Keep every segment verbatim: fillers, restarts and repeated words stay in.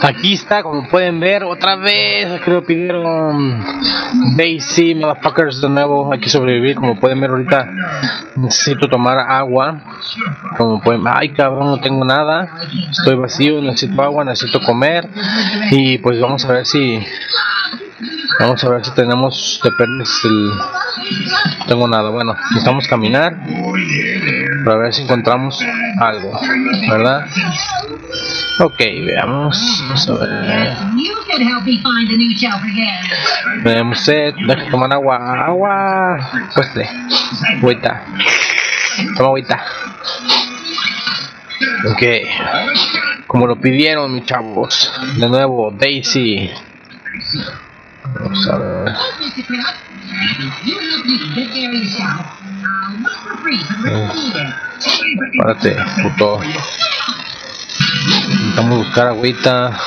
Aquí está, como pueden ver, otra vez. Aquí lo pidieron Daisy, motherfuckers, de nuevo. Hay que sobrevivir. Como pueden ver, ahorita necesito tomar agua. Como pueden ver, ay cabrón, no tengo nada. Estoy vacío, necesito agua, necesito comer. Y pues vamos a ver si Vamos a ver si tenemos de perder el... No tengo nada, bueno, necesitamos caminar para ver si encontramos algo, ¿verdad? Ok, veamos. Vamos a ver. Tenemos sed, deja tomar agua, agua. Pues de agüita. Toma agüita. Ok, como lo pidieron mis chavos. De nuevo, Daisy. Vamos a ver. Eh, párate, puto. Vamos a buscar agüita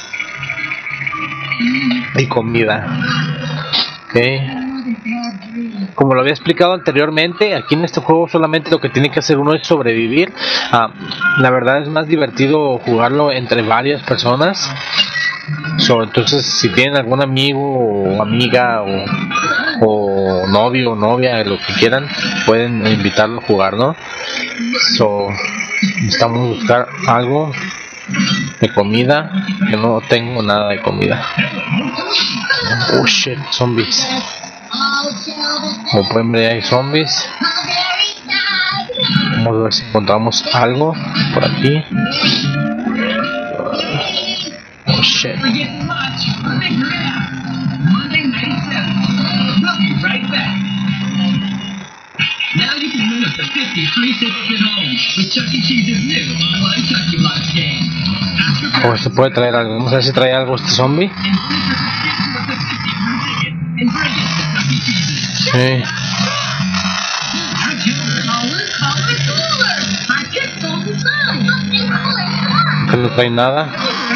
y comida. Ok. Como lo había explicado anteriormente, aquí en este juego solamente lo que tiene que hacer uno es sobrevivir. Ah, la verdad es más divertido jugarlo entre varias personas. So, entonces si tienen algún amigo o amiga o, o novio o novia, lo que quieran, pueden invitarlo a jugar, ¿no? So, necesitamos buscar algo de comida, que no tengo nada de comida. Oh shit, zombies. Como pueden ver, hay zombies. Vamos a ver si encontramos algo por aquí. Oh shit. O se puede traer algo. Vamos a ver si trae algo este zombie. Sí. Que no trae nada.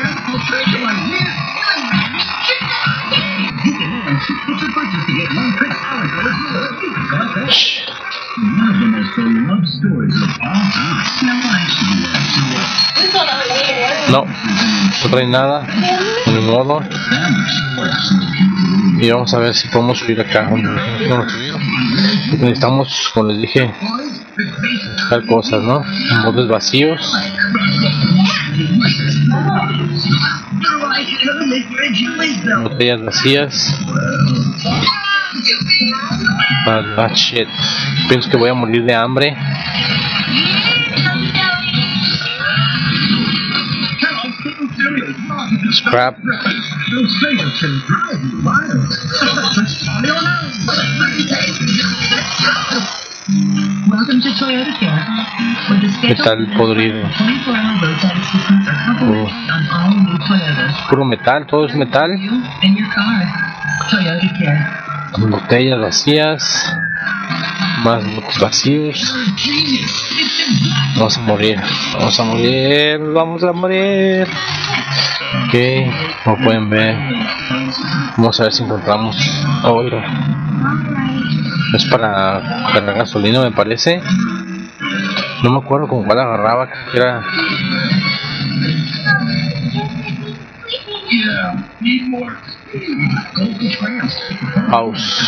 No, no trae nada, ni modo. Y vamos a ver si podemos subir acá. Necesitamos, como les dije, buscar cosas, ¿no? Botes vacíos. Botellas vacías. Ah, shit. Pienso que voy a morir de hambre. Scrap. Metal podrido. Oh. Puro metal, todo es metal. Botellas vacías. Más botes vacíos. Vamos a morir. Vamos a morir. Vamos a morir. Ok, como pueden ver, vamos a ver si encontramos oro. Es para cargar gasolina, me parece. No me acuerdo con cuál agarraba, creo que era. House.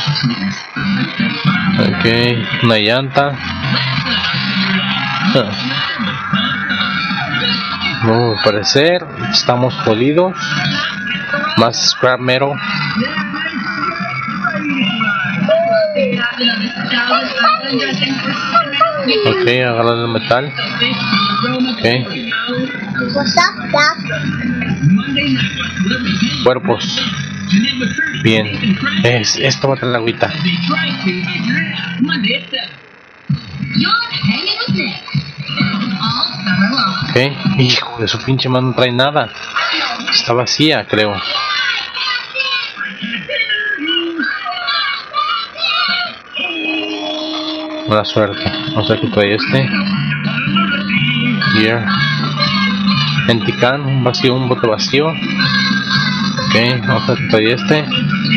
Ok, una llanta. Huh. No, al parecer estamos jodidos. Más scrap metal. Ok, agarrar el metal. Ok. Cuerpos. Bien. Es, esto va a tener la agüita. Ok, hijo de su pinche mano, no trae nada. Está vacía, creo. Buena suerte. Vamos a ver qué trae este. Here. Empty can, un vacío, un bote vacío. Ok, vamos a ver qué trae este.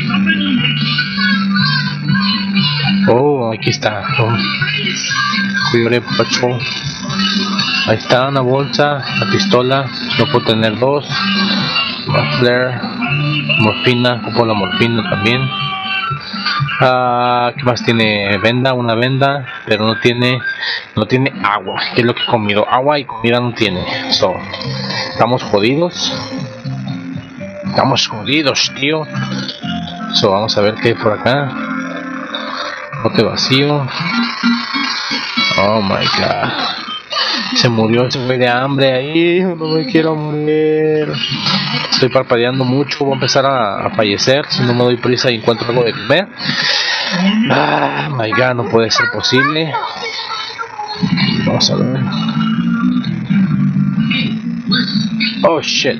Oh, aquí está. Oh. Cubre patrol. Ahí está una bolsa, la pistola, no puedo tener dos. Flare, morfina, ocupo la morfina también. Uh, ¿Qué más tiene? Venda, una venda, pero no tiene, no tiene agua, que es lo que he comido. Agua y comida no tiene. So, estamos jodidos. Estamos jodidos, tío. So, vamos a ver qué hay por acá. Bote vacío. Oh my god. Se murió ese güey de hambre ahí. No me quiero morir. Estoy parpadeando mucho. Voy a empezar a, a fallecer si no me doy prisa y encuentro algo de comer. Ah, my god, no puede ser posible. Vamos a ver. Oh shit.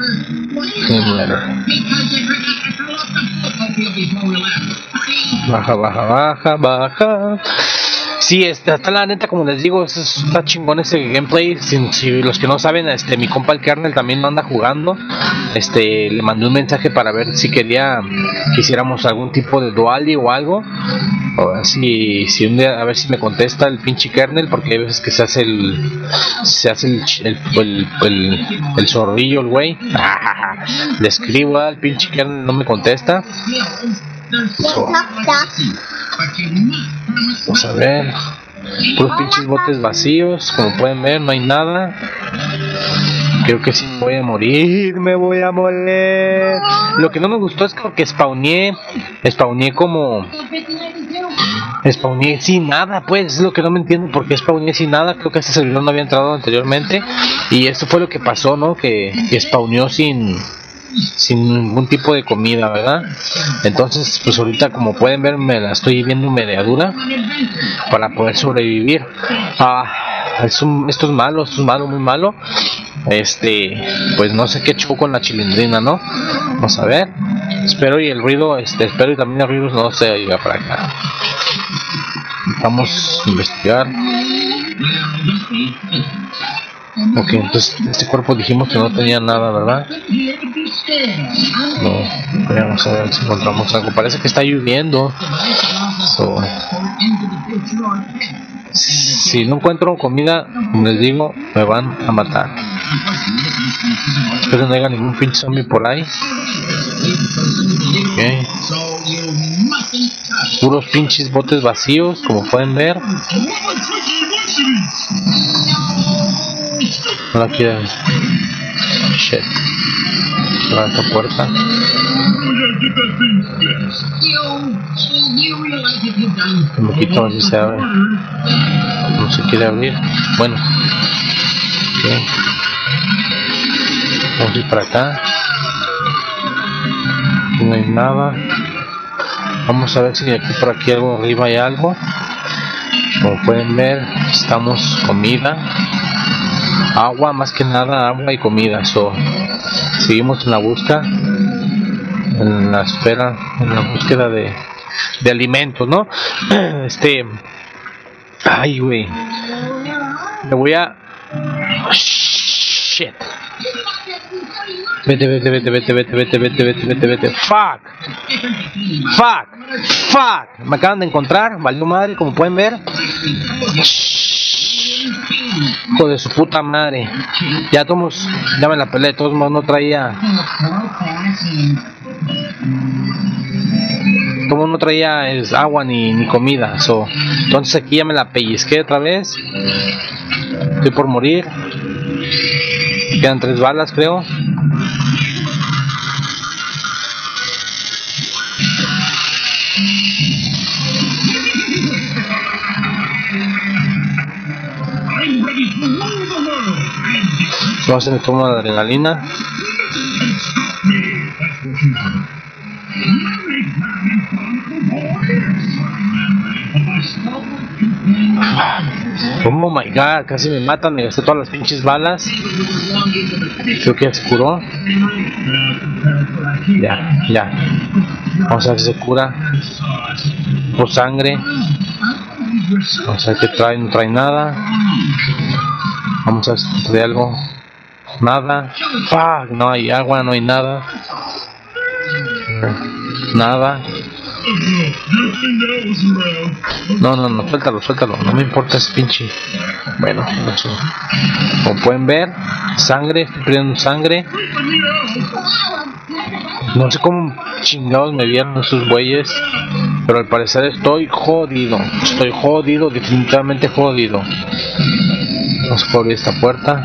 Baja, baja, baja, baja. Sí, este, hasta la neta, como les digo, es, está chingón ese gameplay. Si, si los que no saben, este, mi compa el Kernel también anda jugando. Este, le mandé un mensaje para ver si quería que hiciéramos algún tipo de duali o algo. A ver si, si un día, a ver si me contesta el pinche Kernel, porque hay veces que se hace el, se hace el, el, el, el, el zorrillo, el güey. Le escribo al pinche Kernel, no me contesta. So, vamos a ver. Puros pinches botes vacíos, como pueden ver, no hay nada. Creo que sí me voy a morir, me voy a morir. Lo que no me gustó es que spawné, spawné como... Spawné sin nada, pues, es lo que no me entiendo, porque spawné sin nada. Creo que este servidor no había entrado anteriormente. Y esto fue lo que pasó, ¿no? Que, que spawneó sin... sin ningún tipo de comida, ¿verdad? Entonces, pues ahorita, como pueden ver, me la estoy viendo media dura para poder sobrevivir. Ah, es un, esto es malo, esto es malo, muy malo. Este, pues no sé qué echó con la chilindrina, ¿no? Vamos a ver. Espero y el ruido, este, espero y también el ruido no se oiga para acá. Vamos a investigar. Ok, entonces este cuerpo dijimos que no tenía nada, ¿verdad? No, vamos a ver si encontramos algo. Parece que está lloviendo. So, si no encuentro comida, como les digo, me van a matar. Espero que no haya ningún pinche zombie por ahí. Ok. Puros pinches botes vacíos, como pueden ver. No la quiero. Shit. Cerrar esta puerta. Un poquito a ver si se abre. No se quiere abrir. Bueno. Okay. Vamos a ir para acá. No hay nada. Vamos a ver si aquí por aquí algo arriba hay algo. Como pueden ver, estamos comida. Agua, más que nada agua y comida. So, seguimos en la busca, en la espera, en la búsqueda de, de alimentos, ¿no? Este, ay, güey, me voy a, oh, shit, vete, vete, vete, vete, vete, vete, vete, vete, vete, vete, fuck, fuck, fuck, me acaban de encontrar, valió madre, como pueden ver. Hijo de su puta madre. Ya tomos, ya me la peleé, de todos modos no traía. Como no traía es, agua ni, ni comida. So, entonces aquí ya me la pellizqué otra vez. Estoy por morir. Quedan tres balas, creo. No se me toma la adrenalina. Oh my god, casi me matan, me gasté todas las pinches balas. Creo que ya se curó. Ya, ya. Vamos a ver si se cura. Por sangre. Vamos a ver qué trae, no trae nada. Vamos a ver si trae algo. Nada. Fuck, no hay agua, no hay nada. Nada. No, no, no, suéltalo, suéltalo. No me importa ese pinche. Bueno, eso. Como pueden ver, sangre, estoy perdiendo sangre. No sé cómo chingados me vieron estos güeyes, pero al parecer estoy jodido. Estoy jodido, definitivamente jodido. Vamos a abrir esta puerta.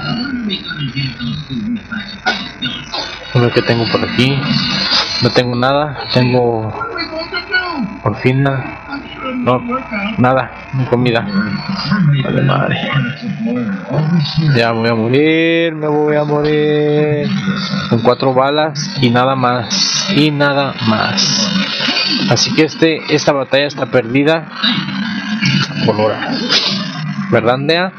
A ver qué tengo por aquí. No tengo nada. Tengo morfina. No, nada, ni comida. Vale, madre. Ya me voy a morir, me voy a morir. Con cuatro balas y nada más. Y nada más. Así que este, esta batalla está perdida por ahora. ¿Verdad, Andrea?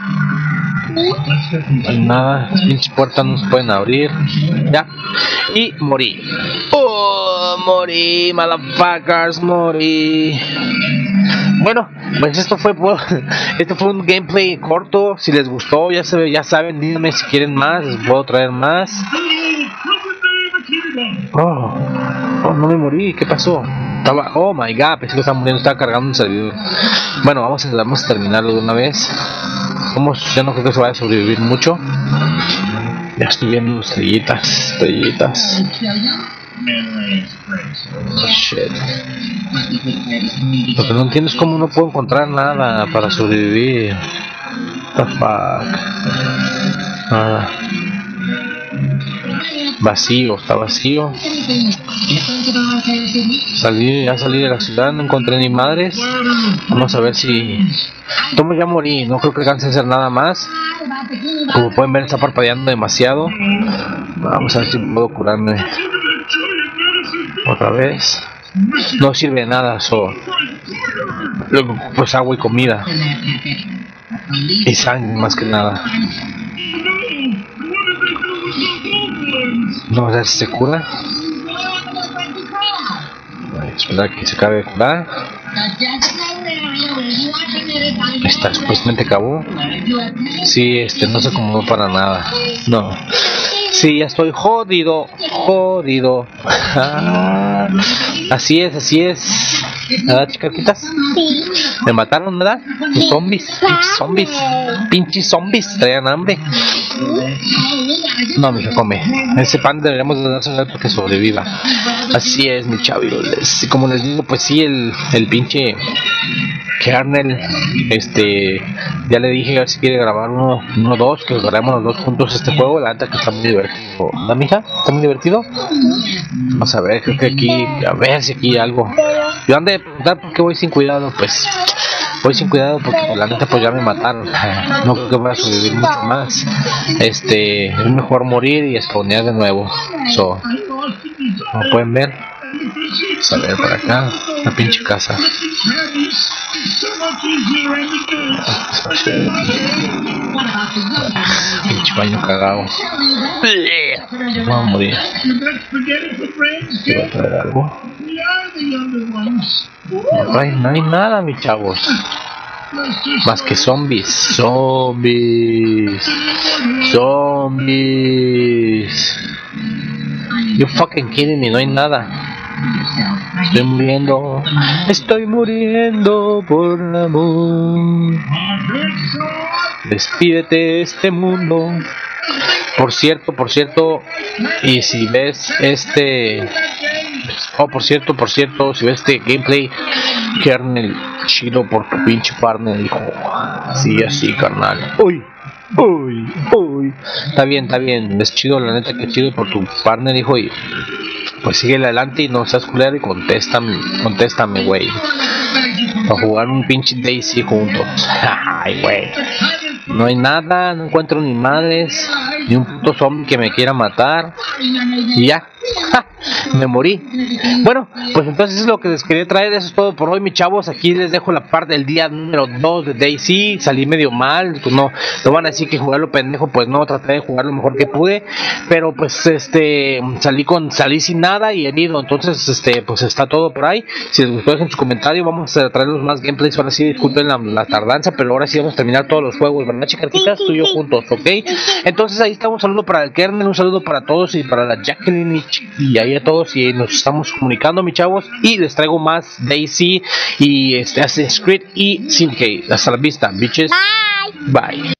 Nada, las pinches puertas no se pueden abrir. Ya. Y morí. Oh, morí, motherfuckers, morí. Bueno, pues esto fue este fue un gameplay corto. Si les gustó, ya saben, ya saben, díganme si quieren más, les puedo traer más. Oh, oh, no me morí, ¿qué pasó? Estaba, oh my god, pensé que estaba muriendo, estaba cargando un servidor. Bueno, vamos a, vamos a terminarlo de una vez. Vamos, ya no creo que se vaya a sobrevivir mucho. Ya estoy viendo estrellitas, estrellitas. Oh, shit. Lo que no entiendo es cómo no puedo encontrar nada para sobrevivir. What the fuck. Nada. Vacío, está vacío. Salí, ya salí de la ciudad, no encontré ni madres. Vamos a ver si... Tomo, ya morí, no creo que alcance a hacer nada más. Como pueden ver, está parpadeando demasiado. Vamos a ver si puedo curarme otra vez. No sirve de nada, so... Luego, pues agua y comida. Y sangre más que nada. Vamos a ver si se cura. Voy a esperar que se acabe de curar. Está, supuestamente acabó. Sí, este, no se acomodó para nada. No. Sí, ya estoy jodido. Jodido. Así es, así es. ¿Verdad, chicarquitas? Sí. Me mataron, ¿verdad? Los zombies. Pinches zombies. Pinches zombies. Traían hambre. No, mija, come. Ese pan deberíamos de dárselo para que sobreviva. Así es, mi chaviroles. Y como les digo, pues sí, el, el pinche Kernel, este, ya le dije a ver si quiere grabar uno, uno dos, que grabemos los dos juntos este juego. La neta que está muy divertido. ¿La mija? ¿Está muy divertido? Vamos a ver, creo que aquí, a ver si aquí hay algo. Yo ando de preguntar por qué voy sin cuidado, pues voy sin cuidado porque la neta pues ya me mataron. No creo que voy a sobrevivir mucho más. Este, es mejor morir y spawnear de nuevo. So, como pueden ver, vamos a ver por acá, la pinche casa. Pinche baño cagado. Vamos a morir. Quiero traer algo. No hay, no hay nada, mis chavos. Más que zombies. Zombies. Zombies. You fucking kidding me, no hay nada. Estoy muriendo. Estoy muriendo por amor. Despídete de este mundo. Por cierto, por cierto, y si ves este... Oh, por cierto, por cierto, si ves este gameplay, Kernel, chido por tu pinche partner, hijo. Sí, así, carnal. Uy, uy, uy. Está bien, está bien. Es chido, la neta, que chido por tu partner, hijo. Y pues sigue adelante y no seas culero y contéstame, contéstame, güey. Para jugar un pinche Daisy juntos. Ay, güey. No hay nada, no encuentro ni madres, ni un puto zombie que me quiera matar. Y ya. ¡Ja! Me morí. Bueno, pues entonces es lo que les quería traer. Eso es todo por hoy, mis chavos. Aquí les dejo la parte del día número dos de Daisy. Salí medio mal, pues no, no van a decir que jugarlo pendejo. Pues no, traté de jugar lo mejor que pude. Pero pues este salí con salí sin nada y herido. Entonces este pues está todo por ahí. Si les gustó, dejen su comentario. Vamos a traerles más gameplays. Ahora sí, disculpen la, la tardanza, pero ahora sí vamos a terminar todos los juegos, ¿verdad, chicarquitas? Tú y yo juntos, ¿ok? Entonces ahí está, un saludo para el Kernel, un saludo para todos y para la Jacqueline y, y ahí a todos, y nos estamos comunicando, mis chavos, y les traigo más Daisy y este Assassin's Creed y Syndicate. Hasta la vista, bitches. Bye. Bye.